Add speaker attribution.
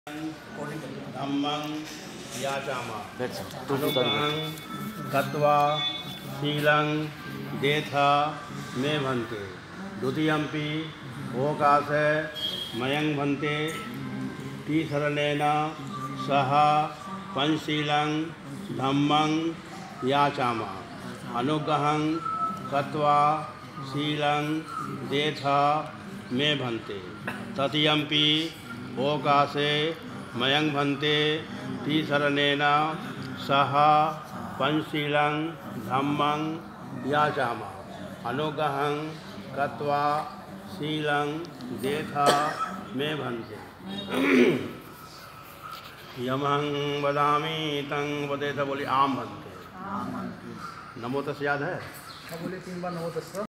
Speaker 1: धम्मं याचामा अनुग्रहं गत्वा शीलं देथा मे भन्ते द्वितीयंपि ओकासे मयं भन्ते तीसरणेन सह पंचशीलं धम्मं याचामा अनुग्रहं गत्वा शीलं देथा मे भन्ते तृतीयंपि ओकासे मयं भन्ते तीसरणेन सह पंचशीलं धम्मं याचामा अनुग्रहं गत्वा शीलं देथा मे भन्ते यमं वदामि तं वदेत बोली आम भन्ते। नमो तस् याद है?
Speaker 2: बोले 3 बार नमो तस्।